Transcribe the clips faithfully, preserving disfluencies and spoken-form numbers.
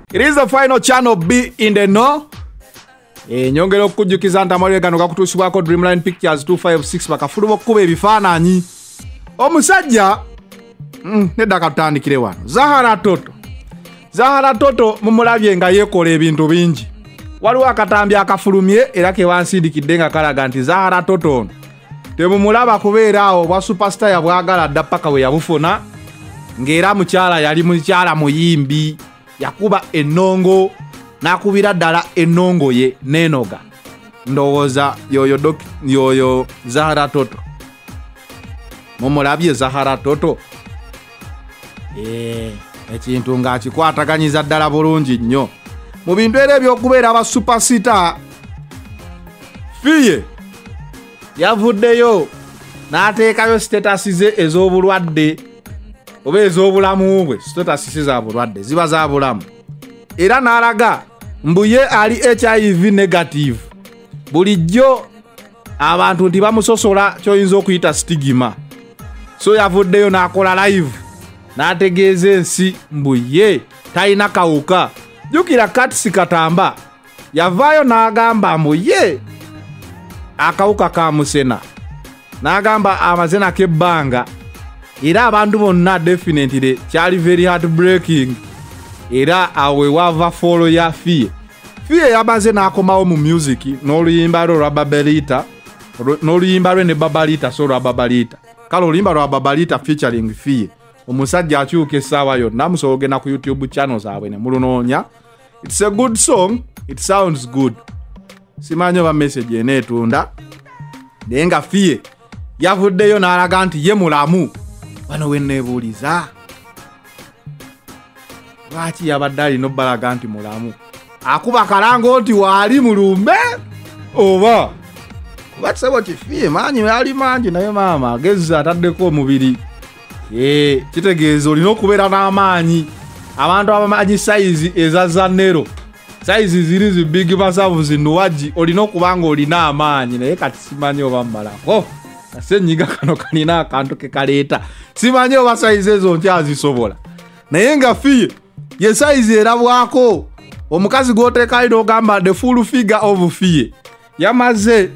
It is the final channel B in the know. E nyongera okujjukiza ntamalire gano gakutuusibwako Dreamline Pictures two five six bakafuluba okuba ebifaananyi. Omusajja mm, nedda katandikire wano. Zahara Toto. Zahara Toto mumulabye nga yekola ebintu bingi. Waliwo akatambi akafulumye era ke wansindikidde nga kalaga nti Zahara Toto ono temumulaba kubeera awo bwa superstar yabwagala dda paka we yabufuna ng'era mukyala yali mukyala muyimbi yakuba ennongo nakubira ddala ennongo ye nenoga ndowooza yoyo dok yoyo Zahara Toto mumulabye Zahara Toto eh ekintu ng'akikwataganyiza ddala bulungi nnyo mu bintu era ebyokubeera aba superstar. Fiye yavuddeyo n'ateekayo status ze ez'obulwadde oba ez'obulamu bwe. Status ze za bulwadde ziba za bulamu era n'alaga mbu ye ali H I V negative. Bulijjo abantu nti bamusosola ky'oyinza okuyita stigma. So yavuddeyo n'akola live n'ategeeza ensi mbu ye talina kawuka. Jukira Katsi Katamba yavaayo n'agamba mbu ye akawuka ka musena n'agamba amazena k'ebbanga era abantu bonna definitely kyali very heartbreaking era awe wava follow ya Fiye. Fiye yamaze n'akomawo mu music n'oluyimba lwe lwa Babalita n'oluyimba lwe ne Babalita so lwa Babalita kale oluyimba lwa Babalita featuring Fiye omusajja akyuka essaawa yonna musobogena ku YouTube channel zaabwe ne mulunoonya. It's a good song, it sounds good. Simanyo ba message eneetunda naye nga Fiye yavuddeyo n'alaga nti ye mulamu. Bano wenneebuuliza lwaki yabadde alina obbalaga nti mulamu akuba kalango nti waali mulumbe oba kuba kisebo ki Fiye maanyi yali mangi naye maama agezi ataddeko omubiri. Ee kitegeeza olina okubeera n'amaanyi. Abantu abamanyi size eza Zanero size ziri zi big masavu zinuwaji olina okubanga olina amaanyi naye kati simanyi oba mmalako kasenyiga kano kalina akantu ke kaleeta simanyi oba size ezo nkyazisobola naye nga Fiye ye size erabwako omukazi gw'oteekayo n'ogamba the full figure of Fiye yamaze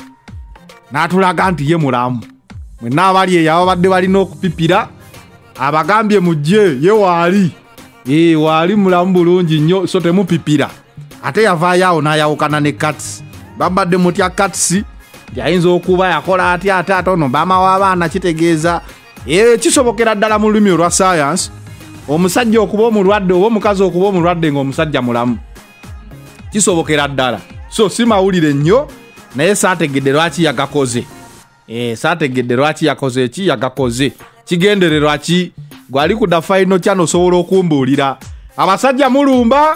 n'atulaga nti ye mulamu. Mwenna abali eyo ababadde balina okupipira abagambye mujje ye waali ee waali mulamu bulungi nnyo so temupipira. Ate yavaayo awo n'ayawukana ne Katsi. Babadde mutya Katsi yayinza okuba yakola atya ate ate ono maama w'abaana kitegeeza ee kisobokera ddala mu lulimi olwa science omusajja okuba omulwadde oba omukazi okuba omulwadde ng'omusajja mulamu kisobokera ddala. So si mawulire nnyo naye saategedde lwaki yagakoze. Eh saategedde lwaki yakoze ki yagakoze kigendererwa ki gwali ku da final channel sobola okumbuulira abasajja mulumba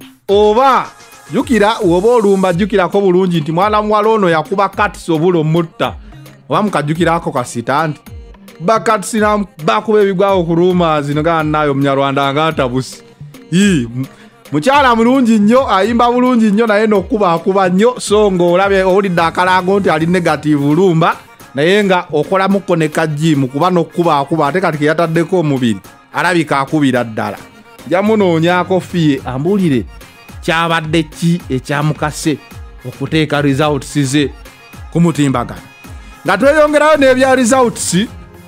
oba jukira woba olumba jukirako bulungi nti mwana muwala ono yakuba Katsi obulo mutta oba mukajukirako kasita nti bakatsi na bakuba ebigwawo ku rumors nga nayo Munyarwanda nga atabusi. Ii mukyala mulungi nnyo ayimba bulungi nnyo naye n'okuba akuba nnyo so ng'olabye owulidde akalago nti ali negative lumba naye nga okola muko ne kajimu kuba n'okuba akuba ate kati ke yataddeko omubiri alabika akubira ddala. Jamunoonyako Fiye ambuulire kyabadde ki ekyamukase okuteeka results ze ku mutimbagano. Nga tweyongerayo n'ebya results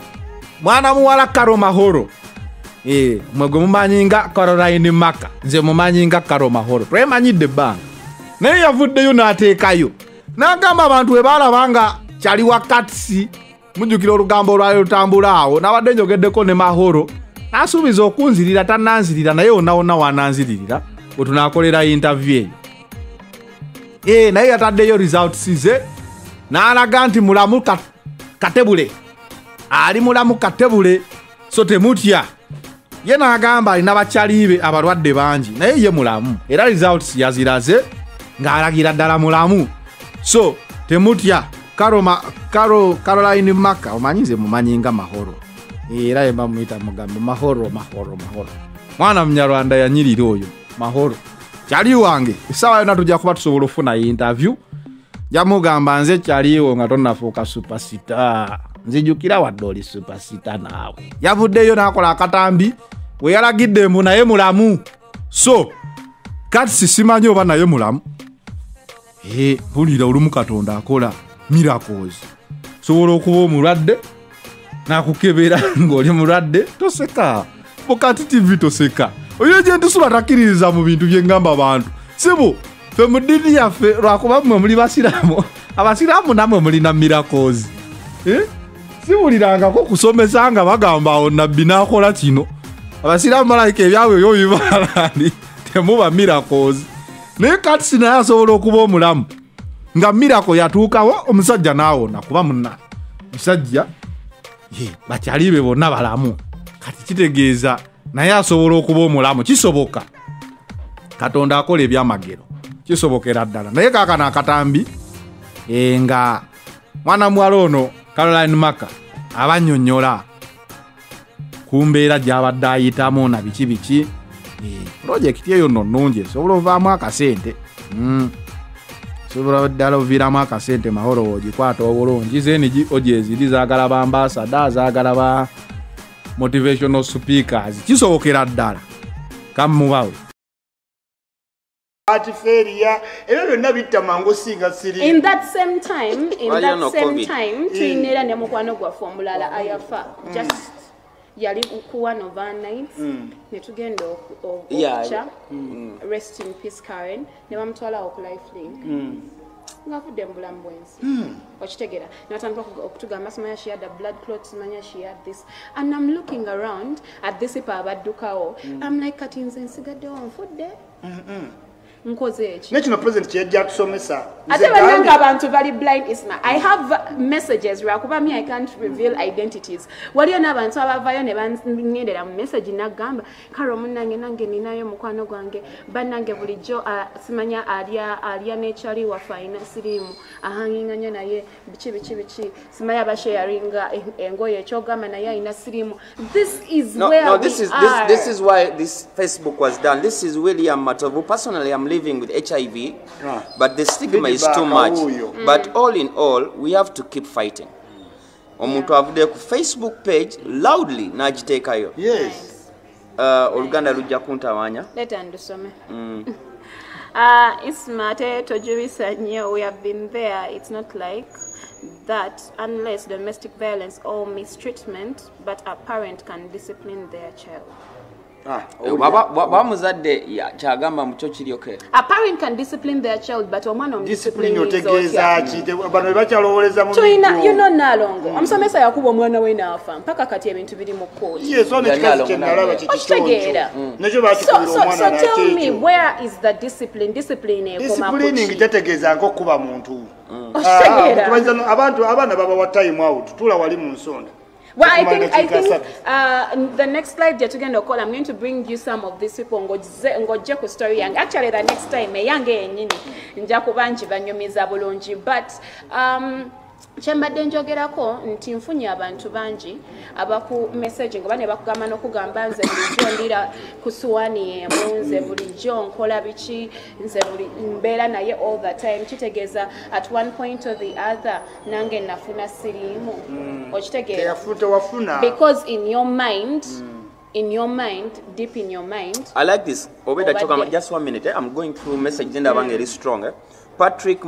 mwana muwala Karo Mahoro eh mwegwe mumanyi nga Caroline Maka nze mumanyi nga Karo Mahoro twemanyidde ebbanga naye yavuddeyo n'ateekayo n'agamba abantu we baalabanga kyali wa Katsi mujjukira olugambo olwali lutambula awo n'abadde njogeddeko ne Mahoro n'asuubiza okunzirira tannanzirira naye wonna wonna wananziririra bwe tunaakolera interview eyo. Eh naye yataddeyo results ze n'alaga nti mulamu katebule ali mulamu katebule so temutya. Ye n'agamba alina bakyaliibe abalwadde bangi naye ye mulamu era results yaziraze ng'alagira ddala mulamu so temutya. Karoma Karo Caroline Maka omanyize mumanyi nga Mahoro era yemba muyita mugambe Mahoro Mahoro Mahoro mwana Munyarwanda yanyirira oyo Mahoro kyali wange essaawa yonna tujja kuba tusobola okufuna interview jamugamba nze kyaliwo nga tonnafuuka superstar nzijukira wadde oli superstar naawe. Yavuddeyo n'akola akatambi we yalagidde mbu naye mulamu so kati sisimanyi oba naye mulamu. Eh, mpulira olumu Katonda akola miracles. Sobola okuba omulwadde nakukebera ng'oli mulwadde toseka. Bukati T V toseka. Oyo gye ntusula takkiririza mu bintu bye ngamba abantu. Sibu, fe mu ddiini yaffe lwakuba mmwe muli basiraamu. Abasiraamu namwe mulina miracles. Eh? Siwulirangako kusomesa nga bagamba awo nabbi n'akola kino. Abasiraamu malayika ebyabwe ebyo bibalandi temuba miracles. Naye kati sinaye asobola okuba omulamu nga miracle yatuukawo omusajja n'awona kuba munna musajja ye bakyali be bonna balamu. Kati kitegeeza naye asobola okuba omulamu. Kisoboka. Katonda akola ebyamagero. Kisobokera ddala. Naye kaakano akatambi e nga mwana muwala ono Caroline Maka abannyonnyola ku mbeera gy'abadde ayitamu na biki biki. Projekiti eyo nno nnungi esobola ovaamu akasente. Sobola ddala oviiramu akasente mahoro ogikwata obulungi. Zeni ogyeziri zaagala ba ambassador, zaagala ba motivational speakers. Kisobokera ddala. Kamubawe. In that same time, in that same time, tuinera ne mukwano gwa formula ayafa. Just yali ku one of our nights ne tugenda okucha rest in peace Karen ne bamutwala oku lifelink ngafudde mbulamu bwensi okitegera natandika okutugamba simanya she had a blood clot simanya she had this and I'm looking around at this people abaddukawo. I'm like kati nze nsigaddewo nfudde nkoze eki nekino president kyejja kusomesa ate bananga abantu bali blind isma. I have messages lwakuba me I can't reveal identities. Waliyo n'abantu abavayo ne bangendera mu message nagamba karo munnange nange ninayo mukwano gwange bannange bulijjo simanya alya alya nechali wa fina sirimu ahanginganya naye bichi bichi bichi simanya basharinga engoye kyogamba naye ina sirimu. This is no, where no, we this is are. this this is why this Facebook was done. This is William Matovu. Personally, I'm living with H I V, ah. but the stigma is too much. Mm. But all in all, we have to keep fighting. Omuntu avude ku Facebook page loudly najiteekayo. Yes. Uh, Oluganda lujja kuntawanya. Leta ndusome. Mm. uh, Ismate tojubisa nnyo, we have been there. It's not like that unless domestic violence or mistreatment, but a parent can discipline their child. Ah, baba muzadde kyagamba mucho kiri okay. A parent can discipline their child, but omwana discipline otegeeza ki bano bakyalowooleza mu bintu. You know nalongo. Omusomesa yakuba omwana we naafa mpaka kati ebintu biri mu court. Yes, on ekikazi kye nalaba kikitegeera. Nekyo bakikubira omwana na so tell me, where is the discipline? Discipline ekoma ku discipline kitegeeza nko kuba muntu. Otegeera. Abantu abaana baba wa time out tula wali mu nsonda. Well, I think I think uh, the next slide you're going to call, I'm going to bring you some of these people. Ngoje ku story yang. Actually, the next time me yange yenyini nja kubanji banyumiza bulungi. But um, kyembadde njogerako nti nfunye abantu bangi abaku messaging bane bakugamba n'okugamba nze bulijjo ndira ku suwani emu nze bulijjo nkola biki nze buli mbeera naye all the time kitegeeza at one point or the other nange nafuna siriimu okitegeeza because in your mind in your mind, deep in your mind. I like this. Obeda choka, just one minute. Eh? I'm going through message that mm. very strong. Eh? Patrick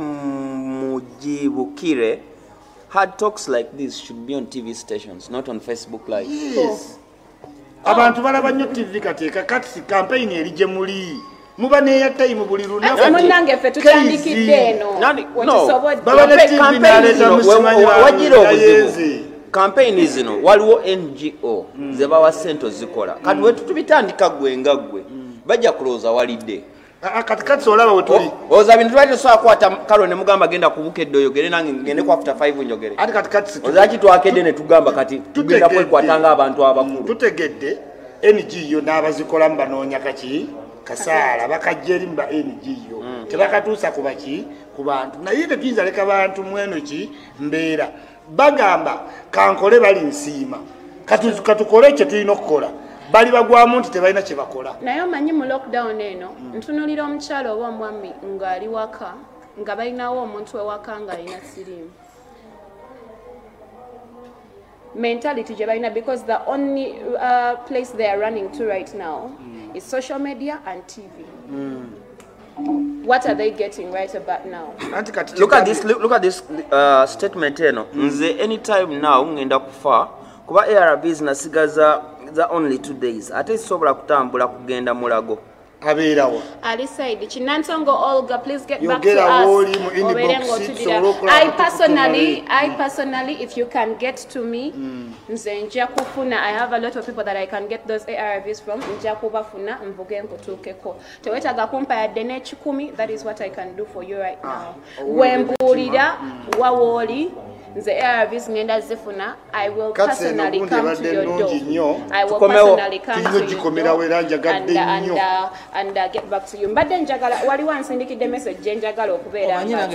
Mujibukire had talks like this should be on T V stations, not on Facebook Live. Yes. Abantu balaba nnyo T V kateeka kati campaign erije muli. Muba ne ya time buli lunaku. Ate munnange ffe tutandikidde eno. No. Baba ne T V naleta musimanyi wajiro campaign zino waliwo N G O mm. zebawa sento zikola kati mm. wetu tubitandika gwe nga gwe mm. bajja kulooza walidde kati kati olaba wetuli oza bintu twali tusobola kwata kalo ne mugamba genda kubukedde oyogere nange ngende ku after five njogere ati kati kati oza ki twakedde ne tugamba kati tugenda kwekwatanga abantu abakulu tutegedde N G O n'abazikola mbanoonya kaki kasaala bakajjeri mba N G O mm. tebakatuusa ku baki ku bantu naye tetuyinza leka bantu mweno ki mbeera bagamba kankole bali nsiima katu katukole kye tulina okukola bali bagwamu nti tebalina kye bakola naye omanyi mu lockdown eno mm. ntunulira omukyalo oba omwami ng'ali waka nga balinawo omuntu ewaka ng'alina siriimu mentality gye balina because the only uh, place they are running to right now mm. is social media and T V mm. what are they getting right about now? Look at this, look, look at this uh, statement eno. Nze anytime now ngenda kufa kuba A R Vs nasigaza za only two days. Ate sobola kutambula kugenda mulago. Abirawo. Ali said, Chinantongo Olga, please get you back get to us. Box, I personally, I personally, if you can get to me, nze njia kufuna, I have a lot of people that I can get those A R Vs from. Njia kubafuna, mvuge nkutukeko. Tewetaga kumpa ya dene chikumi, that is what I can do for you right now. Wembulida, wawoli, nze A R Vs ngenda zifuna, I will personally come to your door. I will personally come to your door and, and, uh, and uh, get back to you. But then njagala wali wansindikidde message njagala okubeera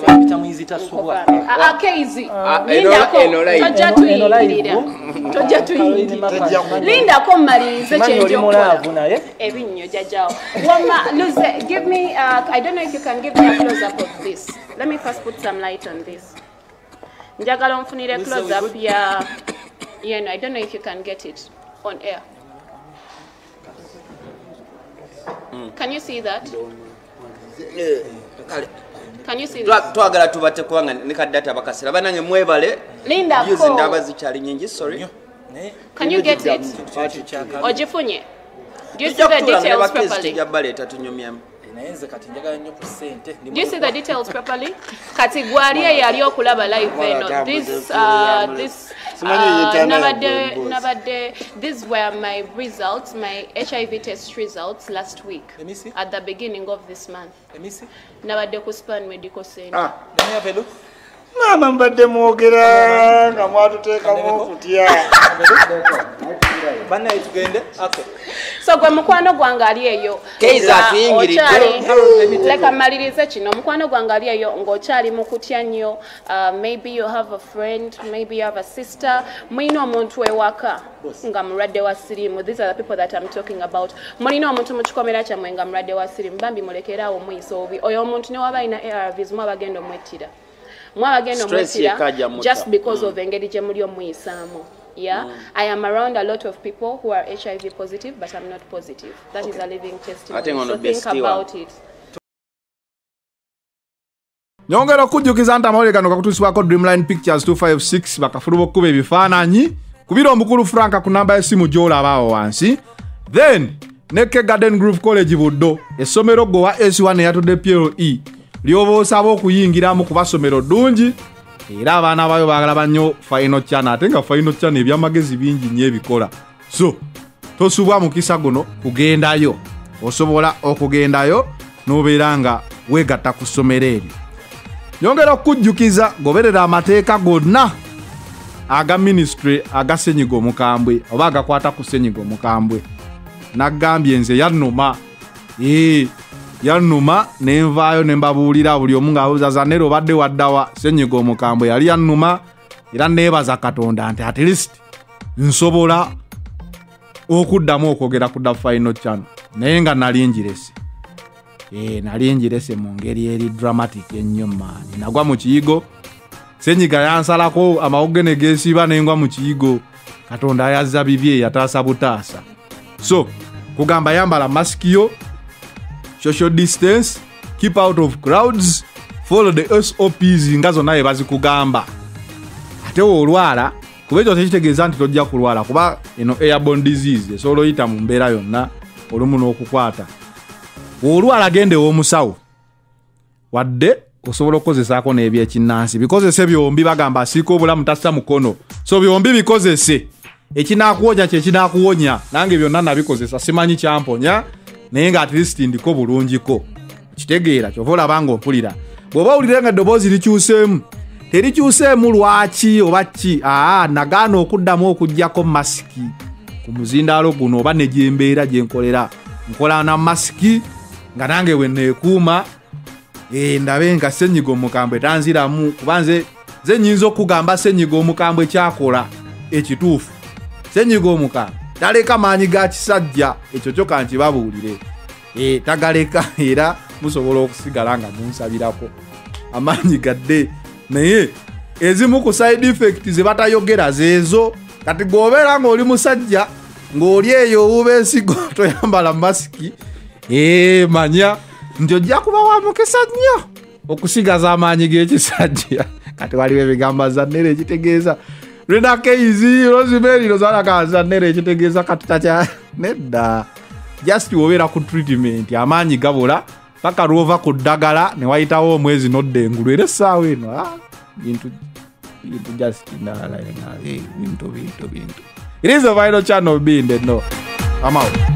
akeizi tojja tuyingirira tojja tuyingirira lindako mmalirize kyenjokola ebinnyo jajjawo wama luze give me uh, I don't know if you can give me a close up of this. Let me first put some light on this. Njagala mfunire close up ya you know, I don't know if you can get it on air. Mm. Can you see that? Can you see that? Twagala tubate kubanga ne kadata bakasira banange mwebale Linda using ndaba zichali nyingi sorry. Can you get it? Ojifunye. Do you see the details properly? Do you see the details properly? Kati gwalie yali okulaba live eno. This uh this uh nabade nabade these were my results, my H I V test results last week at the beginning of this month. Nabade ku Span Medical Center. Ah, mama mbadde mwogera nga mwatuteekamu okutya. Bana itugende? Okay. So gwe mukwano gwange ali eyo. Keiza tuyingiridde. Leka malirize kino mukwano gwange ali eyo ng'okyali mu kutya nnyo. Uh, maybe you have a friend, maybe you have a sister. Mulina omuntu ewaka nga mulwadde wa siriimu. These are the people that I'm talking about. Mulina omuntu mu kikomera kyammwe nga mulwadde wa siriimu. Bambi mulekeraawo muyisa obi. Oyo omuntu ne waba alina A R Vs mu abagenda omwettira. Mu abagenda omwettira just because mm. of engeri gye muli omuyisaamu. Yeah, mm. I am around a lot of people who are H I V positive, but I'm not positive. That okay. is a living testimony. I think, so think about it. Nyongera okujjukiza nti amawulire gano gakutuusibwako Dreamline Pictures two five six bakafuluba okkuba ebifaananyi kubira omukulu Franka ku namba y'essimu gy'olabaawo wansi. Then Neke Garden Grove College Buddo essomero gwe wa S one eyatudde P L E lyoba osaba okuyingiramu kuba ssomero ddungi era abaana bayo baagala nnyo Final Channel ate nga Final Channel ebyamagezi bingi nnyo ebikola. So tosubwa mukisa guno kugendayo, osobola okugendayo n'obeera nga weegatta ku ssomero eryo. Nyongera okujjukiza goberera amateeka gonna aga ministry aga ssenyiga omukambwe oba agakwata ku ssenyiga omukambwe. Naggambye nze yannuma ee yannuma nenvaayo ne mbabuulira buli omu ng'abuuza Zanele obadde waddawa ssenyiga omukambwe yali yannuma era neebaza Katonda nti at least nsobola okuddamu okwogera ku Final Channel naye nga nali njirese. Eh nali njirese mu ngeri eri dramatic ennyo maani. Nagwa mu kiyigo ssenyiga yansalako amawogge ne geesiba nengwa mu kiyigo. Katonda yazza bibye yataasa butaasa. So kugamba yambala masiki yo, social distance, keep out of crowds, follow the S O Ps nga zonna bazikugamba. Ate olwala kuba ekyo tekitegeeza nti tojja kulwala kuba eno airborne disease esobola oyita mu mbeera yonna olumu n'okukwata. Olwala gende w'omusawo wadde osobola okukozesaako n'ebyekinnansi bikozese byombi bagamba asiika obulamu tassa mukono. So byombi bikozese ekinaakuwonya kye kinaakuwonya nange byonna nabikozesa simanyi kyamponya naye nga at least ndiko bulungiko kitegeera kyova olaba nga ompulira. Bw'oba owulira nga eddoboozi likyuseemu terikyuseemu lwaki oba ki aa nagaana okuddamu okuggyako masiki ku muzindaalo guno oba ne gyembeera gye nkolera nkola na masiki nga nange bwe neekuuma e, ndabe nga ssenyiga omukambwe tanziramu kuba nze nze nnyinza okugamba ssenyiga omukambwe kyakola ekituufu. Ssenyiga omukambwe taleka maanyi ga kisajja ekyo kyokka nkibabuulire e, tagaleka era musobola okusigala nga munsabirako amaanyi gadde naye ezimu ku side effect ze batayogera zeezo. Kati gwobeera ng'oli musajja ng'oli eyo owuba ensigo toyambala masiki e, manya nti ojja kuba wa mukisa nnyo okusigaza amaanyi g'ekisajja kati waliwo ebigamba zannere ekitegeeza Rena Keizi Rosemary Rozana zannere ekitegeeza kati tatya nedda just wobeera ku treatment amaanyi gabola paka lwova ku ddagala ne wayitawo omwezi nodda engulu era essaawa eno bintu bintu just nala bintu bintu bintu it is a vital channel being no I'm out.